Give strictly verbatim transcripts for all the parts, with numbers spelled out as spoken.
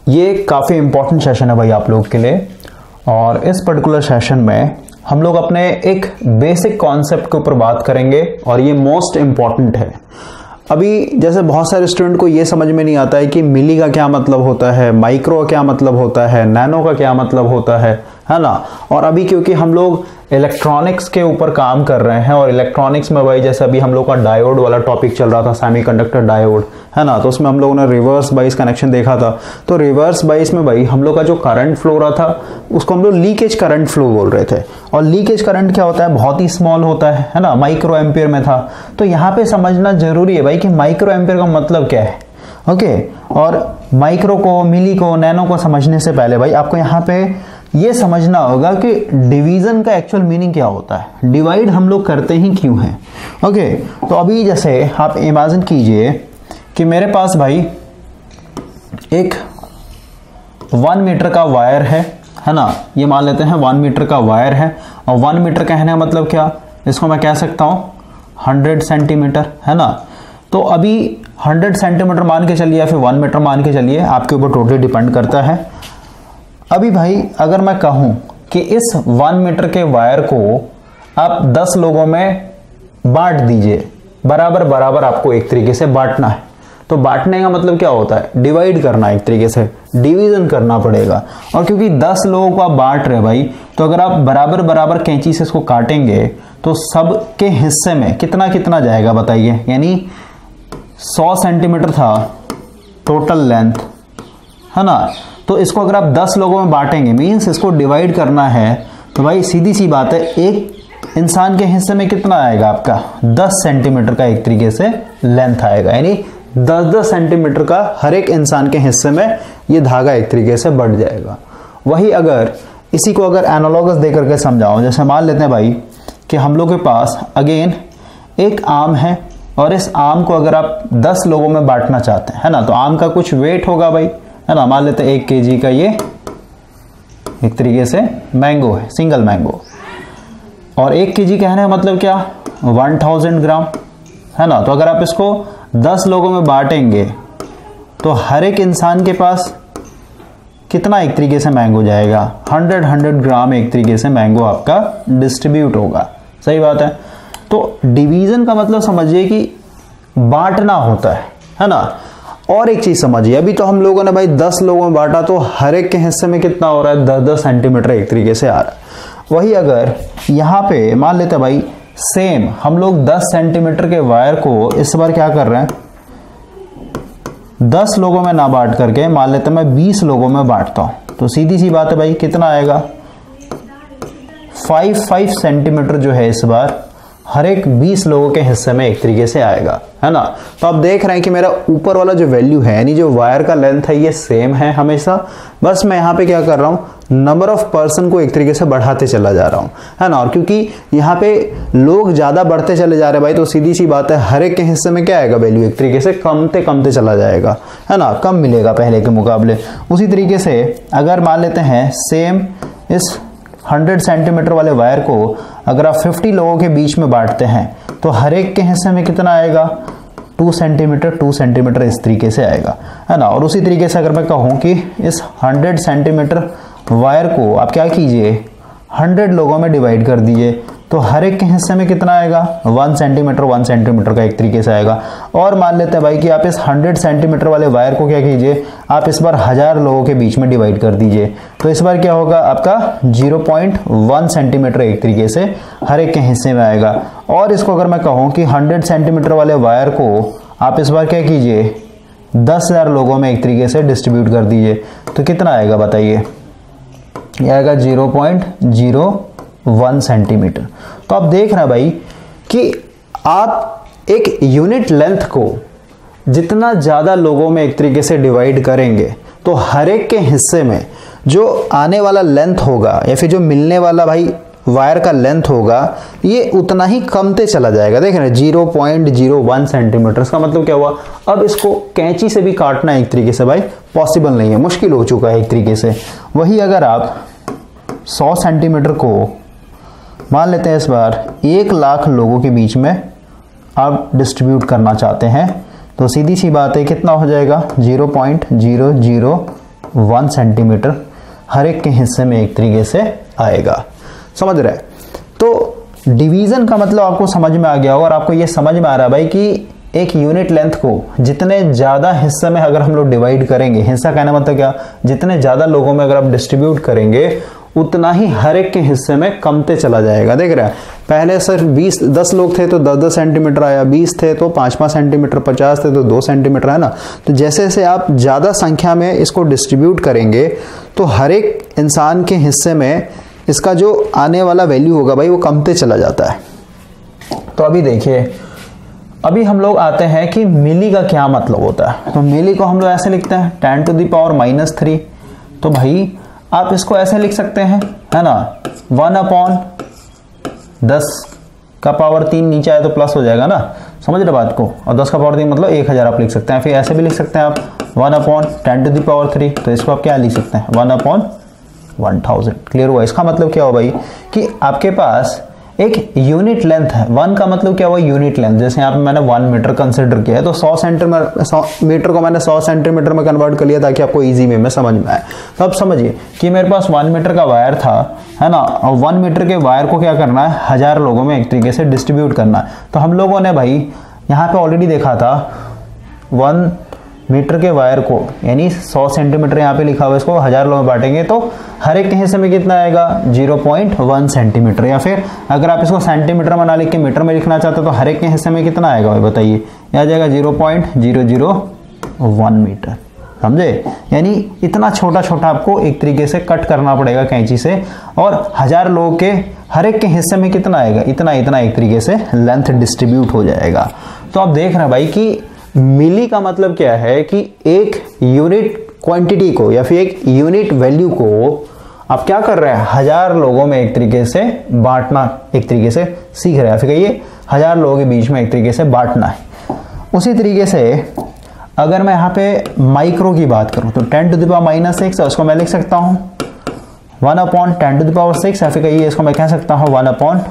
ये काफ़ी important session है भाई आप लोग के लिए। और इस पर्टिकुलर सेशन में हम लोग अपने एक बेसिक कॉन्सेप्ट के ऊपर बात करेंगे और ये मोस्ट इम्पॉर्टेंट है। अभी जैसे बहुत सारे स्टूडेंट को ये समझ में नहीं आता है कि मिली का क्या मतलब होता है, माइक्रो का क्या मतलब होता है, नैनो का क्या मतलब होता है, है ना। और अभी क्योंकि हम लोग इलेक्ट्रॉनिक्स के ऊपर काम कर रहे हैं और इलेक्ट्रॉनिक्स में भाई जैसे अभी हम लोग का डायोड वाला टॉपिक चल रहा था, सेमीकंडक्टर डायोड, है ना, तो उसमें हम लोगों ने रिवर्स बाइस कनेक्शन देखा था। तो रिवर्स बाइस में भाई हम लोग का जो करंट फ्लो रहा था उसको हम लोग लीकेज करंट फ्लो बोल रहे थे। और लीकेज करंट क्या होता है, बहुत ही स्मॉल होता है, है ना, माइक्रो एम्पियर में था। तो यहाँ पे समझना जरूरी है भाई कि माइक्रो एम्पियर का मतलब क्या है। ओके, और माइक्रो को, मिली को, नैनो को समझने से पहले भाई आपको यहाँ पे ये समझना होगा कि डिवीजन का एक्चुअल मीनिंग क्या होता है, डिवाइड हम लोग करते ही क्यों हैं। ओके, तो अभी जैसे आप इमेजिन कीजिए कि मेरे पास भाई एक वन मीटर का वायर है, है ना, ये मान लेते हैं वन मीटर का वायर है। और वन मीटर कहने का मतलब क्या, इसको मैं कह सकता हूँ हंड्रेड सेंटीमीटर, है ना। तो अभी हंड्रेड सेंटीमीटर मान के चलिए या फिर वन मीटर मान के चलिए, आपके ऊपर टोटली डिपेंड करता है। अभी भाई अगर मैं कहूं कि इस वन मीटर के वायर को आप दस लोगों में बांट दीजिए, बराबर बराबर आपको एक तरीके से बांटना है। तो बांटने का मतलब क्या होता है, डिवाइड करना, एक तरीके से डिवीजन करना पड़ेगा। और क्योंकि दस लोगों को आप बांट रहे भाई, तो अगर आप बराबर बराबर कैंची से इसको काटेंगे तो सबके हिस्से में कितना कितना जाएगा बताइए। यानी सौ सेंटीमीटर था टोटल लेंथ, है ना। तो इसको अगर आप दस लोगों में बांटेंगे, मीन्स इसको डिवाइड करना है, तो भाई सीधी सी बात है एक इंसान के हिस्से में कितना आएगा आपका, दस सेंटीमीटर का एक तरीके से लेंथ आएगा। यानी दस दस सेंटीमीटर का हर एक इंसान के हिस्से में ये धागा एक तरीके से बढ़ जाएगा। वही अगर इसी को अगर एनालॉगस दे करके समझाओ, जैसे मान लेते हैं भाई कि हम लोग के पास अगेन एक आम है और इस आम को अगर आप दस लोगों में बांटना चाहते हैं, है ना, तो आम का कुछ वेट होगा भाई, है ना। मान लेते हैं एक केजी का ये एक तरीके से मैंगो है, सिंगल मैंगो। और एक केजी कहने का मतलब क्या, वन थाउजेंड ग्राम, है ना। तो अगर आप इसको दस लोगों में बांटेंगे तो हर एक इंसान के पास कितना एक तरीके से मैंगो जाएगा, हंड्रेड हंड्रेड ग्राम एक तरीके से मैंगो आपका डिस्ट्रीब्यूट होगा। सही बात है। तो डिवीजन का मतलब समझिए कि बांटना होता है, है ना। और एक चीज समझिए, अभी तो हम लोगों ने भाई दस लोगों में बांटा तो हर एक के हिस्से में कितना हो रहा है, दस दस सेंटीमीटर एक तरीके से आ रहा है। वही अगर यहाँ पे मान लेते हैं भाई सेम हम लोग दस सेंटीमीटर के वायर को इस बार क्या कर रहे हैं, दस लोगों में ना बांट करके मान लेते हैं मैं बीस लोगों में बांटता हूं, तो सीधी सी बात है भाई कितना आएगा, फाइव फाइव सेंटीमीटर जो है इस बार हर एक बीस लोगों के हिस्से में एक तरीके से आएगा, है ना। तो आप देख रहे हैं कि मेरा ऊपर वाला जो वैल्यू है, यानी जो वायर का लेंथ है, ये सेम है हमेशा। बस मैं यहाँ पे क्या कर रहा हूँ, नंबर ऑफ पर्सन को एक तरीके से बढ़ाते चला जा रहा हूँ, है ना। और क्योंकि यहाँ पे लोग ज्यादा बढ़ते चले जा रहे हैं भाई, तो सीधी सी बात है हर एक के हिस्से में क्या आएगा, वैल्यू एक तरीके से कमते कमते चला जाएगा, है ना, कम मिलेगा पहले के मुकाबले। उसी तरीके से अगर मान लेते हैं सेम इस हंड्रेड सेंटीमीटर वाले वायर को अगर आप फिफ्टी लोगों के बीच में बांटते हैं तो हर एक के हिस्से में कितना आएगा, टू सेंटीमीटर टू सेंटीमीटर इस तरीके से आएगा, है ना। और उसी तरीके से अगर मैं कहूँ कि इस हंड्रेड सेंटीमीटर वायर को आप क्या कीजिए, हंड्रेड लोगों में डिवाइड कर दीजिए, तो हर एक के हिस्से में कितना आएगा, वन सेंटीमीटर वन सेंटीमीटर का एक तरीके से आएगा। और मान लेते हैं भाई कि आप इस हंड्रेड सेंटीमीटर वाले वायर को क्या कीजिए, आप इस बार हजार लोगों के बीच में डिवाइड कर दीजिए, तो इस बार क्या होगा आपका जीरो पॉइंट वन सेंटीमीटर एक तरीके से हर एक के हिस्से में आएगा। और इसको अगर मैं कहूँ कि हंड्रेड सेंटीमीटर वाले वायर को आप इस बार क्या कीजिए, दस हजार लोगों में एक तरीके से डिस्ट्रीब्यूट कर दीजिए, तो कितना आएगा बताइए, यह आएगा zero point zero one centimetre. तो आप देख रहे हैं भाई कि आप एक यूनिट लेंथ को जितना ज्यादा लोगों में एक तरीके से डिवाइड करेंगे तो हर एक के हिस्से में जो आने वाला लेंथ होगा या फिर जो मिलने वाला भाई वायर का लेंथ होगा ये उतना ही कमते चला जाएगा। देख रहे हैं zero point zero one centimetre. इसका मतलब क्या हुआ, अब इसको कैंची से भी काटना एक तरीके से भाई पॉसिबल नहीं है, मुश्किल हो चुका है एक तरीके से। वही अगर आप सौ सेंटीमीटर को मान लेते हैं इस बार एक लाख लोगों के बीच में आप डिस्ट्रीब्यूट करना चाहते हैं तो सीधी सी बात है कितना हो जाएगा, zero point zero zero one centimetre हर एक के हिस्से में एक तरीके से आएगा। समझ रहे? तो डिवीजन का मतलब आपको समझ में आ गया होगा और आपको ये समझ में आ रहा है भाई कि एक यूनिट लेंथ को जितने ज़्यादा हिस्से में अगर हम लोग डिवाइड करेंगे, हिस्सा कहने मतलब क्या, जितने ज़्यादा लोगों में अगर आप डिस्ट्रीब्यूट करेंगे उतना ही हर एक के हिस्से में कमते चला जाएगा। देख रहे हैं, पहले सर बीस दस लोग थे तो दस दस सेंटीमीटर आया, बीस थे तो पाँच पाँच सेंटीमीटर, पचास थे तो दो सेंटीमीटर, है ना। तो जैसे जैसे आप ज़्यादा संख्या में इसको डिस्ट्रीब्यूट करेंगे तो हर एक इंसान के हिस्से में इसका जो आने वाला वैल्यू होगा भाई वो कमते चला जाता है। तो अभी देखिए, अभी हम लोग आते हैं कि मिली का क्या मतलब होता है। तो मिली को हम लोग ऐसे लिखते हैं ten to the power minus three. तो भाई आप इसको ऐसे लिख सकते हैं, है ना, वन अपॉन दस का पावर तीन, नीचे आए तो प्लस हो जाएगा ना, समझ रहे बात को। और दस का पावर तीन मतलब एक हजार आप लिख सकते हैं। फिर ऐसे भी लिख सकते हैं आप one upon ten to the power three. तो इसको आप क्या लिख सकते हैं, one upon one thousand. Clear हुआ? इसका मतलब क्या हो भाई कि आपके पास एक यूनिट लेंथ है। वन का मतलब क्या हुआ, यूनिट लेंथ। जैसे यहाँ पे मैंने वन मीटर कंसिडर किया है तो सौ सेंटीमीटर सौ मीटर को मैंने सौ सेंटीमीटर में कन्वर्ट कर लिया ताकि आपको इजी वे में समझ में आए। तो अब समझिए कि मेरे पास वन मीटर का वायर था, है ना, और वन मीटर के वायर को क्या करना है, हजार लोगों में एक तरीके से डिस्ट्रीब्यूट करना है। तो हम लोगों ने भाई यहाँ पे ऑलरेडी देखा था वन मीटर के वायर को, यानी सौ सेंटीमीटर यहाँ पे लिखा हुआ है, इसको हजार लोगों में बांटेंगे तो हर एक के हिस्से में कितना आएगा, ज़ीरो पॉइंट वन सेंटीमीटर। या फिर अगर आप इसको सेंटीमीटर में ना लिख के मीटर में लिखना चाहते हो तो हर एक के हिस्से में कितना आएगा भाई बताइए, ये आ जाएगा zero point zero zero one metre. समझे? यानी इतना छोटा छोटा आपको एक तरीके से कट करना पड़ेगा कैंची से, और हजार लोगों के हर एक के हिस्से में कितना आएगा, इतना इतना एक तरीके से लेंथ डिस्ट्रीब्यूट हो जाएगा। तो आप देख रहे हैं भाई कि मिली का मतलब क्या है कि एक यूनिट क्वांटिटी को या फिर एक यूनिट वैल्यू को आप क्या कर रहे हैं, हजार लोगों में एक तरीके से बांटना एक तरीके से सीख रहे हैं। फिर कहिए हजार लोगों के बीच में एक तरीके से बांटना है। उसी तरीके से अगर मैं यहाँ पे माइक्रो की बात करूँ तो ten to the power minus six, उसको मैं लिख सकता हूँ one upon ten to the power six. या फिर कहिए इसको मैं कह सकता हूँ वन अपॉन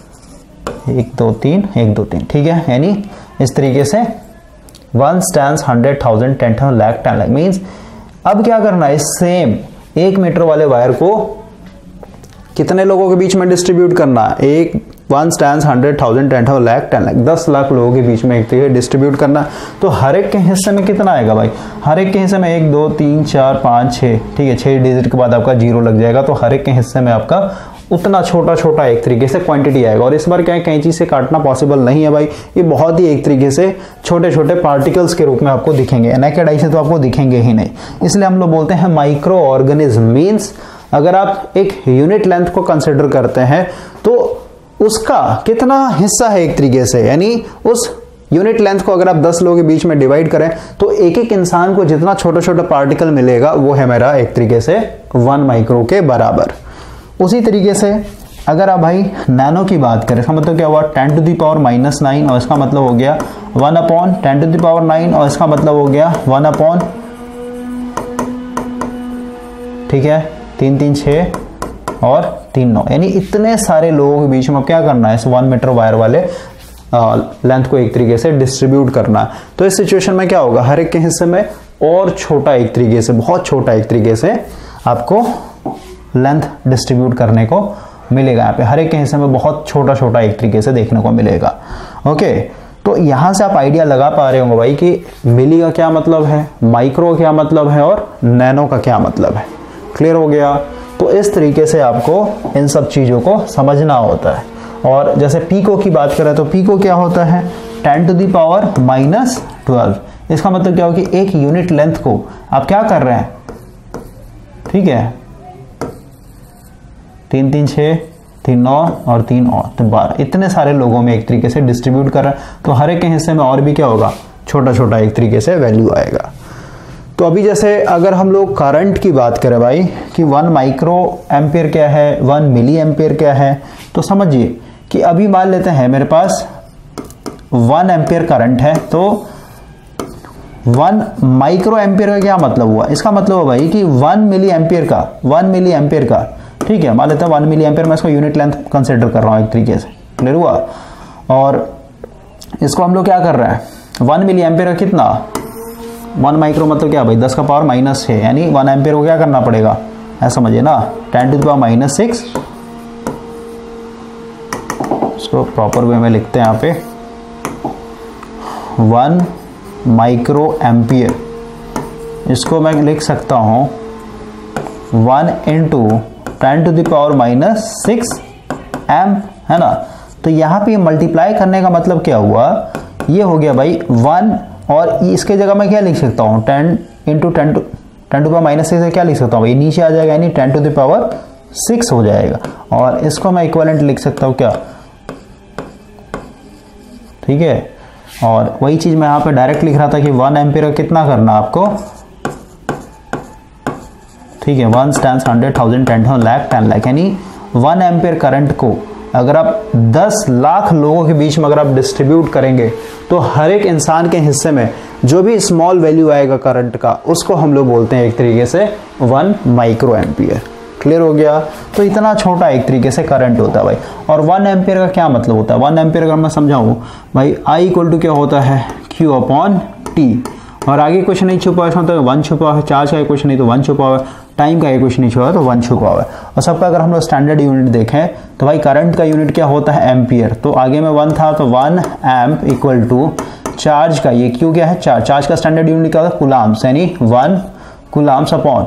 एक दो तीन एक दो तीन। ठीक है, यानी इस तरीके से one stands hundred thousand ten thousand lakh ten lakh means अब क्या करना है, सेम एक मीटर वाले वायर को कितने लोगों के बीच में डिस्ट्रीब्यूट करना है, एक one stands hundred thousand ten thousand lakh ten lakh दस लाख लोगों के बीच में एक तरीके डिस्ट्रीब्यूट करना। तो हर एक के हिस्से में कितना आएगा भाई, हर एक के हिस्से में एक दो तीन चार पाँच छः, ठीक है, छः डिजिट के बाद आपका जीरो लग जाएगा। तो हर एक के हिस्से में आपका उतना छोटा छोटा एक तरीके से क्वांटिटी आएगा। और इस बार क्या है, कैंची से काटना पॉसिबल नहीं है भाई, ये बहुत ही एक तरीके से छोटे छोटे पार्टिकल्स के रूप में आपको दिखेंगे, नेकेड आई से तो आपको दिखेंगे ही नहीं। इसलिए हम लोग बोलते हैं माइक्रो ऑर्गेनिज्म। मीन्स अगर आप एक यूनिट लेंथ को कंसिडर करते हैं तो उसका कितना हिस्सा है एक तरीके से, यानी उस यूनिट लेंथ को अगर आप दस लोगों के बीच में डिवाइड करें तो एक एक इंसान को जितना छोटा छोटा पार्टिकल मिलेगा वो है मेरा एक तरीके से वन माइक्रो के बराबर। उसी तरीके से अगर आप भाई नैनो की बात करें, इसका मतलब क्या हुआ, ten to the power minus nine, और इसका मतलब हो गया one upon ten to the power nine, और इसका मतलब हो गया वन अपॉन, ठीक है, तीन तीन छः और तीन नौ, यानी इतने सारे लोगों के बीच में क्या करना है, इस वन मीटर वायर वाले लेंथ को एक तरीके से डिस्ट्रीब्यूट करना। तो इस सिचुएशन में क्या होगा, हर एक के हिस्से में और छोटा एक तरीके से, बहुत छोटा एक तरीके से आपको लेंथ डिस्ट्रीब्यूट करने को मिलेगा। यहाँ पे हर एक के हिस्से में बहुत छोटा छोटा एक तरीके से देखने को मिलेगा। ओके, तो यहाँ से आप आइडिया लगा पा रहे होंगे भाई कि मिली का क्या मतलब है, माइक्रो क्या मतलब है और नैनो का क्या मतलब है। क्लियर हो गया? तो इस तरीके से आपको इन सब चीज़ों को समझना होता है। और जैसे पीको की बात करें तो पीको क्या होता है, ten to the power minus twelve. इसका मतलब क्या हो कि एक यूनिट लेंथ को आप क्या कर रहे हैं, ठीक है, तीन तीन छः, तीन नौ और तीन और तो बारह, इतने सारे लोगों में एक तरीके से डिस्ट्रीब्यूट कर रहे हैं। तो हर एक के हिस्से में और भी क्या होगा, छोटा छोटा एक तरीके से वैल्यू आएगा। तो अभी जैसे अगर हम लोग करंट की बात करें भाई कि वन माइक्रो एम्पियर क्या है, वन मिली एम्पियर क्या है, तो समझिए कि अभी मान लेते हैं मेरे पास वन एम्पियर करंट है, तो वन माइक्रो एम्पियर का क्या मतलब हुआ, इसका मतलब हुआ भाई कि वन मिली एम्पियर का, वन मिली एम्पियर का, ठीक है, मान लेते हैं वन मिली एम्पियर, मैं इसको यूनिट लेंथ कंसिडर कर रहा हूँ एक तरीके से। क्लियर हुआ? और इसको हम लोग क्या कर रहे हैं, वन मिली एम्पियर का कितना, वन माइक्रो मतलब क्या भाई, दस का पावर माइनस छः, यानी वन एम्पियर को क्या करना पड़ेगा, ऐसा समझिए ना, ten to the power minus six. इसको प्रॉपर वे में लिखते हैं यहाँ पे, वन माइक्रो एम्पियर, इसको मैं लिख सकता हूँ one into ten to the power minus six amp, है ना। तो यहाँ पे मल्टीप्लाई करने का मतलब क्या हुआ, ये हो गया भाई वन, और इसके जगह मैं क्या लिख सकता हूँ, ten into ten to ten to power minus six से क्या लिख सकता हूँ भाई, नीचे आ जाएगा, यानी ten to the power six हो जाएगा। और इसको मैं इक्विवेलेंट लिख सकता हूँ क्या, ठीक है। और वही चीज मैं यहाँ पे डायरेक्ट लिख रहा था कि वन एम्पियर का कितना करना आपको, ठीक है, one stand hundred thousand ten thousand lakh ten lakh, यानी वन एम्पियर करंट को अगर आप दस लाख लोगों के बीच में अगर आप डिस्ट्रीब्यूट करेंगे तो हर एक इंसान के हिस्से में जो भी स्मॉल वैल्यू आएगा करंट का, उसको हम लोग बोलते हैं एक तरीके से वन माइक्रो एम्पियर। क्लियर हो गया। तो इतना छोटा एक तरीके से करंट होता है भाई। और वन एम्पियर का क्या मतलब होता है, वन एम्पियर अगर मैं समझाऊं भाई, आई इक्वल टू क्या होता है, क्यू अपॉन टी। और आगे कुछ नहीं छुपा है, तो वन छुपा है, चार्ज का कुछ नहीं तो वन छुपा हुआ है, टाइम का कुछ नहीं छुपा है तो वन छुपा हुआ है। और सबका अगर हम लोग स्टैंडर्ड यूनिट देखें तो भाई करंट का यूनिट क्या होता है, एम्पियर। तो आगे में वन था तो one amp equal to charge का, ये क्यू क्या है, चार्ज। चार्ज का स्टैंडर्ड यूनिट क्या होता है, कूलम्ब्स, यानी वन कूलम्ब्स अपॉन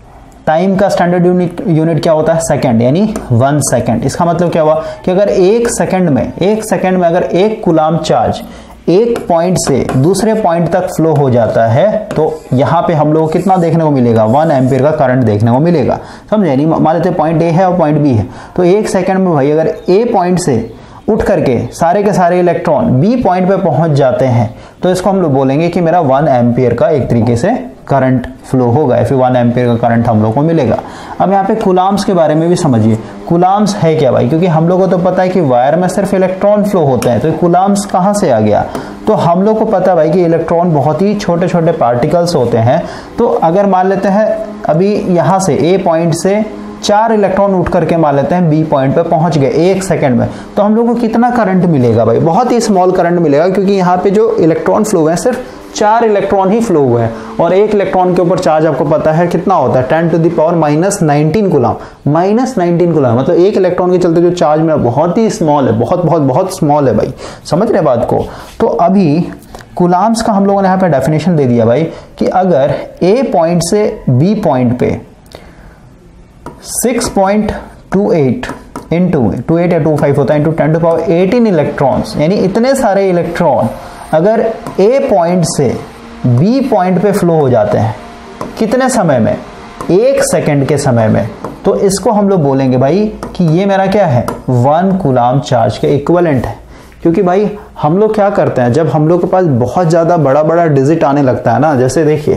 टाइम का स्टैंडर्ड यूनिट यूनिट क्या होता है, सेकंड, यानी वन सेकंड। इसका मतलब क्या हुआ कि अगर एक सेकंड में एक सेकंड में अगर एक कूलम्ब चार्ज एक पॉइंट से दूसरे पॉइंट तक फ्लो हो जाता है तो यहाँ पे हम लोग को कितना देखने को मिलेगा, वन एम्पियर का करंट देखने को मिलेगा। समझे नहीं, मान लेते पॉइंट ए है और पॉइंट बी है, तो एक सेकंड में भाई अगर ए पॉइंट से उठ करके सारे के सारे इलेक्ट्रॉन बी पॉइंट पे पहुंच जाते हैं तो इसको हम लोग बोलेंगे कि मेरा वन एम्पियर का एक तरीके से करंट फ्लो होगा, या फिर वन एम्पियर का करंट हम लोग को मिलेगा। अब यहाँ पे कूलम्ब्स के बारे में भी समझिए, कूलम्ब्स है क्या भाई, क्योंकि हम लोग को तो पता है कि वायर में सिर्फ इलेक्ट्रॉन फ्लो होते हैं, तो कूलम्ब्स कहाँ से आ गया, तो हम लोग को पता है भाई कि इलेक्ट्रॉन बहुत ही छोटे छोटे पार्टिकल्स होते हैं। तो अगर मान लेते हैं अभी यहाँ से ए पॉइंट से चार इलेक्ट्रॉन उठ करके मान लेते हैं बी पॉइंट पे पहुंच गए एक सेकंड में, तो हम लोग को कितना करंट मिलेगा भाई, बहुत ही स्मॉल करंट मिलेगा, क्योंकि यहाँ पे जो इलेक्ट्रॉन फ्लो है सिर्फ चार इलेक्ट्रॉन ही फ्लो हुए हैं। और एक इलेक्ट्रॉन के ऊपर चार्ज आपको पता है कितना होता है, ten to the power minus nineteen coulomb, minus nineteen coulomb, मतलब एक इलेक्ट्रॉन के चलते जो चार्ज में बहुत ही स्मॉल है, बहुत बहुत बहुत स्मॉल है भाई, समझ रहे बात को। तो अभी कूलम्ब्स का हम लोगों ने यहाँ पे डेफिनेशन दे दिया भाई कि अगर ए पॉइंट से बी पॉइंट पे six point two eight into two eight या टू फाइव होता है into ten to power eighteen electrons, यानी इतने सारे इलेक्ट्रॉन अगर ए पॉइंट से बी पॉइंट पे फ्लो हो जाते हैं कितने समय में, एक सेकंड के समय में, तो इसको हम लोग बोलेंगे भाई कि ये मेरा क्या है, वन कूलम्ब चार्ज के इक्विवेलेंट है। क्योंकि भाई हम लोग क्या करते हैं, जब हम लोग के पास बहुत ज्यादा बड़ा बड़ा डिजिट आने लगता है ना, जैसे देखिए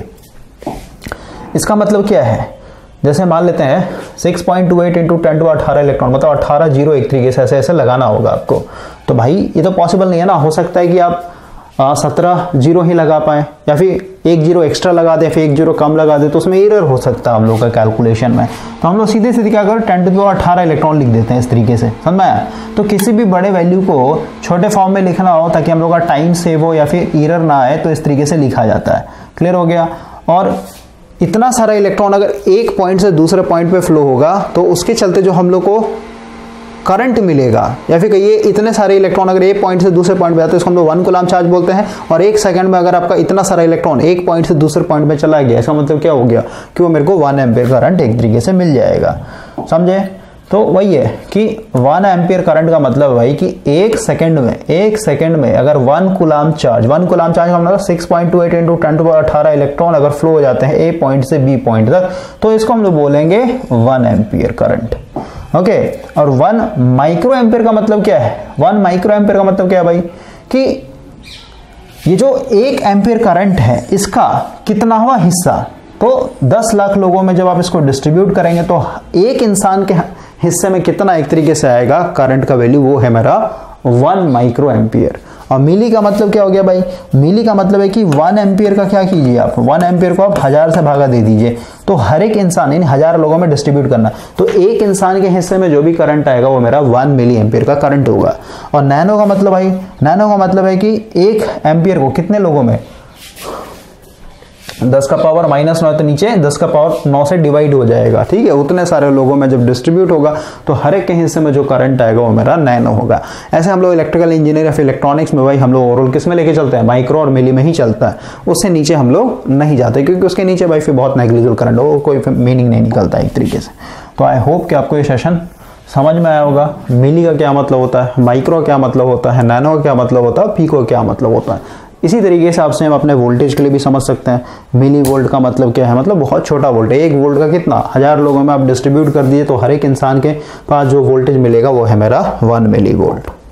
इसका मतलब क्या है, जैसे मान लेते हैं six point two eight into ten to अठारह इलेक्ट्रॉन, मतलब अठारह जीरो एक तरीके से ऐसे ऐसे लगाना होगा आपको। तो भाई ये तो पॉसिबल नहीं है ना, हो सकता है कि आप सत्रह जीरो ही लगा पाए, या फिर एक जीरो एक्स्ट्रा लगा दे, फिर एक जीरो कम लगा दे, तो उसमें एरर हो सकता है हम लोग का कैलकुलेशन में। तो हम लोग सीधे सीधे क्या करें, टेन टू द पावर अठारह इलेक्ट्रॉन लिख देते हैं इस तरीके से, समझ में आया। तो किसी भी बड़े वैल्यू को छोटे फॉर्म में लिखना हो ताकि हम लोग का टाइम सेव हो या फिर एरर ना आए, तो इस तरीके से लिखा जाता है। क्लियर हो गया। और इतना सारा इलेक्ट्रॉन अगर एक पॉइंट से दूसरे पॉइंट पे फ्लो होगा तो उसके चलते जो हम लोग को करंट मिलेगा, या फिर कहिए इतने सारे इलेक्ट्रॉन अगर एक पॉइंट से दूसरे पॉइंट पे आते हैं इसको हम लोग वन कूलम्ब चार्ज बोलते हैं। और एक सेकंड में अगर आपका इतना सारा इलेक्ट्रॉन एक पॉइंट से दूसरे पॉइंट पे चला गया, इसका मतलब क्या हो गया कि वो मेरे को वन एम्पियर करंट एक तरीके से मिल जाएगा। समझे। तो वही है कि वन एम्पियर करंट का मतलब भाई कि एक सेकंड में एक सेकंड में अगर one coulomb charge one coulomb charge का मतलब six point two eight into ten to power अठारह इलेक्ट्रॉन अगर फ्लो हो जाते हैं ए पॉइंट से बी पॉइंट तक, तो इसको हम लोग बोलेंगे वन एम्पियर करंट। ओके। और वन माइक्रो एम्पियर का मतलब क्या है, वन माइक्रो एम्पियर का मतलब क्या है भाई कि ये जो एक एम्पियर करंट है इसका कितनावा हिस्सा, तो दस लाख लोगों में जब आप इसको डिस्ट्रीब्यूट करेंगे तो एक इंसान के हिस्से में कितना एक तरीके से आएगा करंट का वैल्यू, वो है मेरा वन माइक्रो एम्पियर। और मिली का मतलब क्या हो गया भाई, मिली का मतलब है कि वन एम्पियर का क्या कीजिए आप, वन एम्पियर को आप हजार से भागा दे दीजिए, तो हर एक इंसान इन हजार लोगों में डिस्ट्रीब्यूट करना, तो एक इंसान के हिस्से में जो भी करंट आएगा वो मेरा वन मिली एम्पियर का करंट होगा। और नैनो का मतलब भाई, नैनो का मतलब है कि एक एम्पियर को कितने लोगों में, दस का पावर माइनस नौ है तो नीचे दस का पावर नौ से डिवाइड हो जाएगा, ठीक है। उतने सारे लोगों में जब डिस्ट्रीब्यूट होगा तो हर एक के हिस्से में जो करंट आएगा वो मेरा नैनो होगा। ऐसे हम लोग इलेक्ट्रिकल इंजीनियर या फिर इलेक्ट्रॉनिक्स में भाई हम लोग ओवरऑल किस में लेके चलते हैं, माइक्रो और मिली में ही चलता है, उससे नीचे हम लोग नहीं जाते क्योंकि उसके नीचे भाई फिर बहुत नेग्लिजिबल करंट हो, कोई मीनिंग नहीं निकलता एक तरीके से। तो आई होप कि आपको ये सेशन समझ में आया होगा। मिली का क्या मतलब होता है, माइक्रो क्या मतलब होता है, नैनो का क्या मतलब होता है, पीको क्या मतलब होता है। इसी तरीके से आपसे हम अपने वोल्टेज के लिए भी समझ सकते हैं। मिली वोल्ट का मतलब क्या है, मतलब बहुत छोटा वोल्ट है। एक वोल्ट का कितना, हजार लोगों में आप डिस्ट्रीब्यूट कर दिए तो हर एक इंसान के पास जो वोल्टेज मिलेगा वो है मेरा वन मिली वोल्ट।